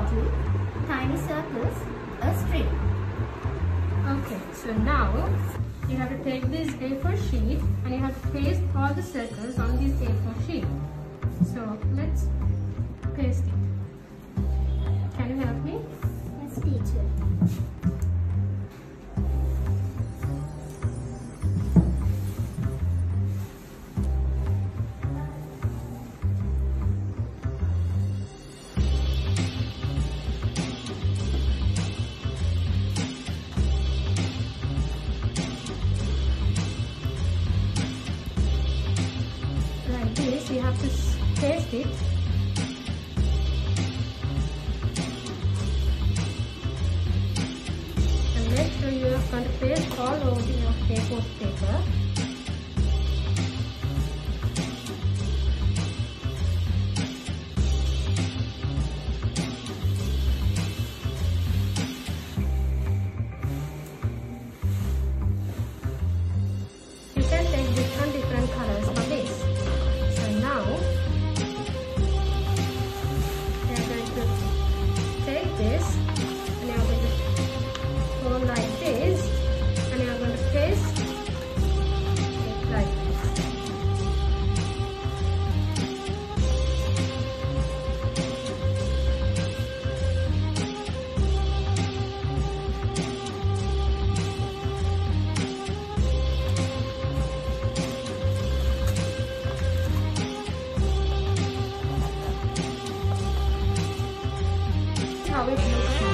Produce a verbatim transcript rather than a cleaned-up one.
bottle, tiny circles, a string. Okay, so now you have to take this A four sheet and you have to paste all the circles on this A four sheet. So let's paste it. Can you help me? Yes, teacher. Like this, you have to paste it. And make sure you are going to paste all over your A four paper. You can take different different colors for this. So now we are going to take this and you are going to go like this and you are going to paste it like this. How it looks now.